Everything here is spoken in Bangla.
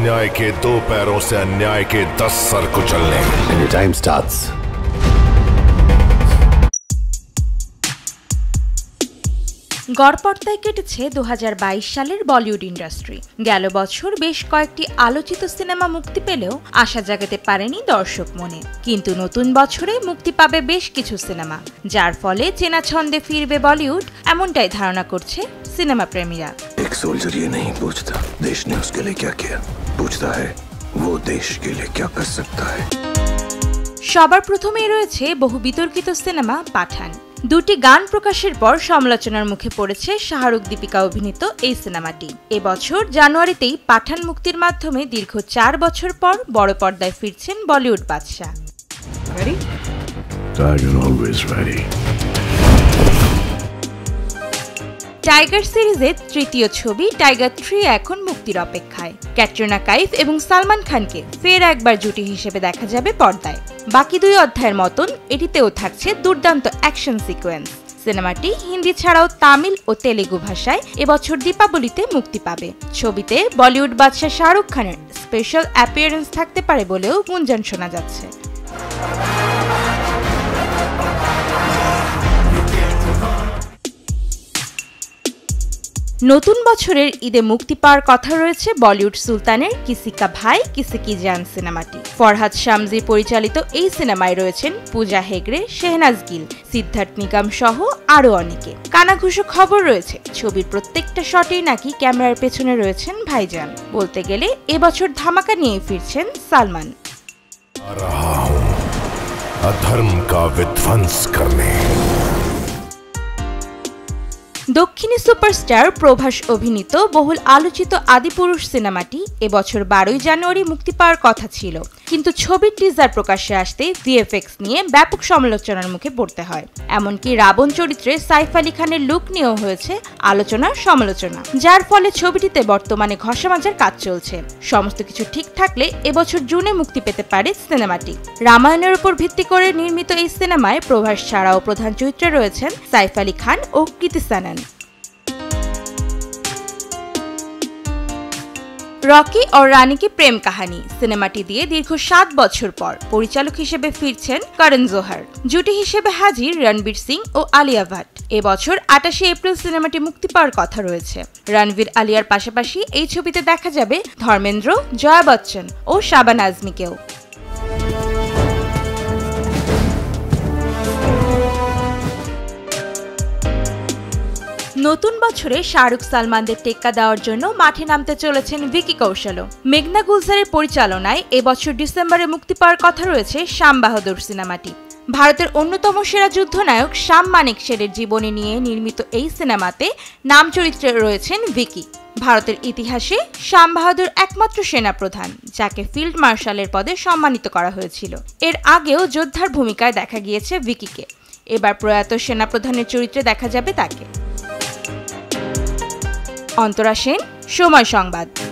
अन्याय के 2 पैरों से अन्याय के 10 सर कुचलने। And your time starts. গড়পড়তায় কেটেছে 2022 সালের বলিউড ইন্ডাস্ট্রি। গেল বছর বেশ কয়েকটি আলোচিত সিনেমা মুক্তি পেলেও আশা জাগাতে পারেনি দর্শক মনে। কিন্তু নতুন বছরে মুক্তি পাবে বেশ কিছু সিনেমা, যার ফলে চেনা ছন্দে ফিরবে বলিউড, এমনটাই ধারণা করছে সিনেমা প্রেমীরা। एक सोल्जर ये नहीं पूछता देश ने उसके लिए क्या किया, पूछता है वो देश के लिए क्या कर सकता है। সবার প্রথমেই রয়েছে বহু বিতর্কিত সিনেমা পাঠান। দুটি গান প্রকাশের পর সমালোচনার মুখে পড়েছে শাহরুখ দীপিকা অভিনীত এই সিনেমাটি। এবছর জানুয়ারিতেই পাঠান মুক্তির মাধ্যমে দীর্ঘ 4 বছর পর বড় পর্দায় ফিরছেন বলিউড বাদশা। টাইগার সিরিজের তৃতীয় ছবি টাইগার 3 এখন মুক্তির অপেক্ষায়। ক্যাটরিনা কাইফ এবং সালমান খানকে ফের একবার জুটি হিসেবে দেখা যাবে পর্দায়। বাকি 2 অধ্যায়ের মতন এটিতেও থাকছে দুর্দান্ত অ্যাকশন সিকোয়েন্স। সিনেমাটি হিন্দি ছাড়াও তামিল ও তেলেগু ভাষায় এবছর দীপাবলিতে মুক্তি পাবে। ছবিতে বলিউড বাদশা শাহরুখ খানের স্পেশাল অ্যাপিয়ারেন্স থাকতে পারে বলেও গুঞ্জন শোনা যাচ্ছে। নতুন বছরের ঈদে মুক্তি পাওয়ার কথা রয়েছে বলিউড সুলতানের কিসি কা ভাই কিসি কি জান সিনেমাটি। ফরহাদ শামজি পরিচালিত এই সিনেমায় রয়েছেন পূজা হেগড়ে, শেহনাজ গিল, সিদ্ধার্থ নিগম সহ আরও অনেকে। কানাঘুষো খবর রয়েছে ছবির প্রত্যেকটা শটেই নাকি ক্যামেরার পেছনে রয়েছেন ভাইজান। বলতে গেলে এবছর ধামাকা নিয়ে ফিরছেন সালমান। अधर्म का विध्वंस करने। দক্ষিণী সুপারস্টার প্রভাস অভিনীত বহুল আলোচিত আদিপুরুষ সিনেমাটি এবছর 12 জানুয়ারি মুক্তি পাওয়ার কথা ছিল, কিন্তু ছবির টিজার প্রকাশ্যে আসতে ভিএফএক্স নিয়ে ব্যাপক সমালোচনার মুখে পড়তে হয়। এমনকি রাবণ চরিত্রে সাইফ আলী খানের লুক নিয়েও হয়েছে আলোচনার সমালোচনা, যার ফলে ছবিটিতে বর্তমানে ঘষা মাজার কাজ চলছে। সমস্ত কিছু ঠিক থাকলে এবছর জুনে মুক্তি পেতে পারে সিনেমাটি। রামায়ণের উপর ভিত্তি করে নির্মিত এই সিনেমায় প্রভাস ছাড়াও প্রধান চরিত্রে রয়েছেন সাইফ আলী খান ও কৃতি সানন। রকি और রানী কি প্রেম কাহিনী সিনেমাটি দিয়ে দীর্ঘ 7 বছর পর পরিচালক হিসেবে ফিরছেন করণ জোহর। জুটি হিসেবে হাজির রণবীর সিং ও আলিয়া ভাট। এবছর 28 এপ্রিল সিনেমাটি মুক্তি পাওয়ার কথা রয়েছে। রণবীর আলিয়ার পাশাপাশি এই ছবিতে দেখা যাবে ধর্মেন্দ্র, জয়া বচ্চন ও শাবানা আজমিকেও। নতুন বছরে শাহরুখ সালমানদের টেক্কা দেওয়ার জন্য মাঠে নামতে চলেছেন ভিকি কৌশলও। মেঘনা গুলজারের পরিচালনায় এবছর ডিসেম্বরে মুক্তি পাওয়ার কথা রয়েছে শ্যাম বাহাদুর সিনেমাটি। ভারতের অন্যতম সেরা যুদ্ধনায়ক শ্যাম মানেকশের জীবনী নিয়ে নির্মিত এই সিনেমাতে নাম চরিত্রে রয়েছেন ভিকি। ভারতের ইতিহাসে শ্যাম বাহাদুর একমাত্র সেনাপ্রধান যাকে ফিল্ড মার্শালের পদে সম্মানিত করা হয়েছিল। এর আগেও যোদ্ধার ভূমিকায় দেখা গিয়েছে ভিকিকে। এবার প্রয়াত সেনাপ্রধানের চরিত্রে দেখা যাবে তাকে। অন্তরা সেন, সময় সংবাদ।